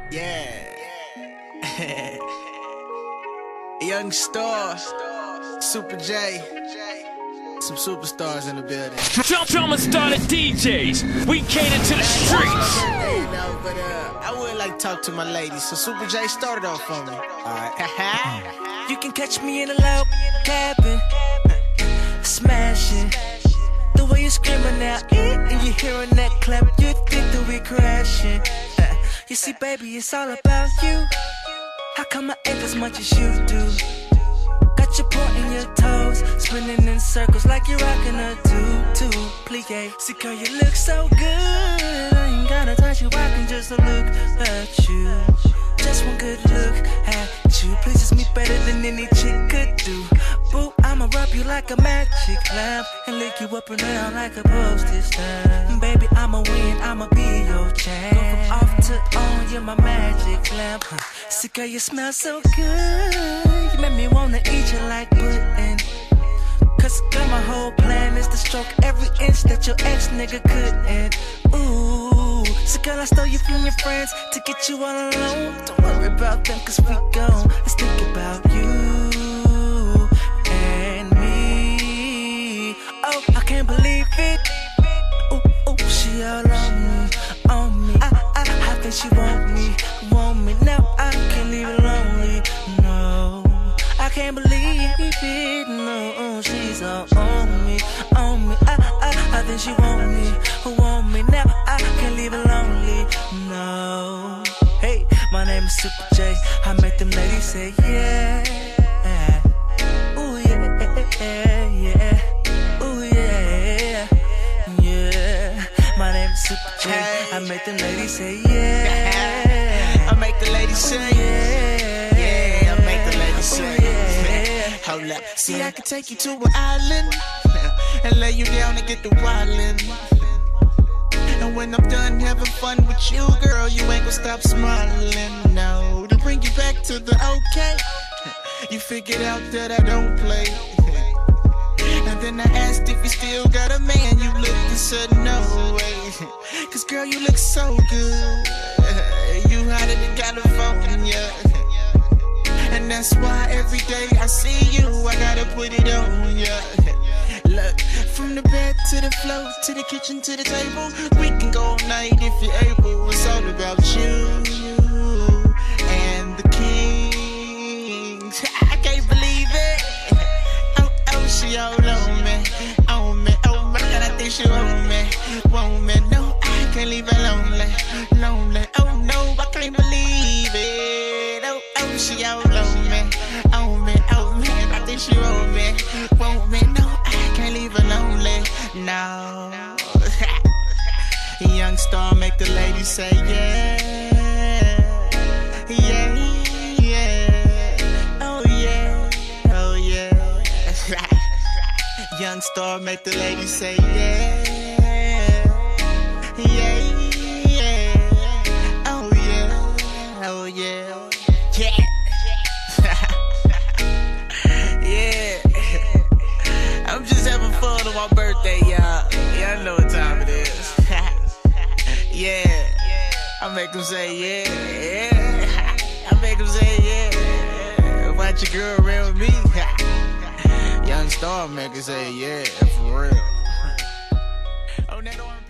Yeah. Young Star, Super J, some superstars in the building. Drama started DJs. We cater to the streets. I would like to talk to my ladies, so Super J started off for me. Alright. You can catch me in a loud cabin, smashing. The way you screaming out, and you hearing that clap, you think that we crashing. You see, baby, it's all about you. How come I act as much as you do? Got you pointing your toes, spinning in circles like you're rocking a tutu plie. See, girl, you look so good. I ain't gotta touch you, I can just look at you. Just one good look at you pleases me better than any chick could do. Boo, I'ma rub you like a magic lamp and lick you up and down like a postage stamp. Baby, I'ma win, I'ma be your champ. Go from off to on, you're my magic lamp. See, girl, you smell so good. You make me wanna eat you like pudding. Cause girl, my whole plan is to stroke every inch that your ex-nigga couldn't. Ooh, so girl, I stole you from your friends to get you all alone. Don't worry about them cause we gone. Let's think about you and me. Oh, I can't believe it. Ooh, ooh, she all on me. I think she want me. Now I can't leave it lonely. No, I can't believe it. No, she's all on me. I think she want me. Now I can't leave it lonely. No. Hey, my name is Super J. I make them ladies say yeah. Ooh yeah, yeah. Ooh yeah, yeah. My name is Super J. I make them ladies say yeah. I make the ladies say yeah. Yeah, I make the ladies say yeah. Hold up, see I can take you to an island and lay you down and get the wildin'. And when I'm done having fun with you, girl, you ain't gon' stop smiling. No, to bring you back to the okay. You figured out that I don't play. And then I asked if you still got a man. You looked and said no way. Cause girl, you look so good. You hotter than California. And that's why every day I see you, I gotta put it on ya. Look, from the bed to the floor, to the kitchen, to the table, we can go all night if you're able. It's all about you and the kings. I can't believe it. Oh, she all on me. Oh my God, I think she want me. No, I can't leave her lonely. Oh no, I can't believe it. Oh, she all on me. Oh man, I think she want me. No, I can't leave her lonely. No. Young Star make the ladies say yeah. Yeah, yeah. Oh yeah, oh yeah. Young Star make the ladies say yeah. Yeah, yeah. Oh yeah, oh yeah. Yeah. Yeah. I'm just having fun on my birthday, y'all. Y'all know what time it is. Yeah. I make them say yeah. I make them say yeah. Watch your girl around with me. Young Star make her say yeah, for real. Oh, that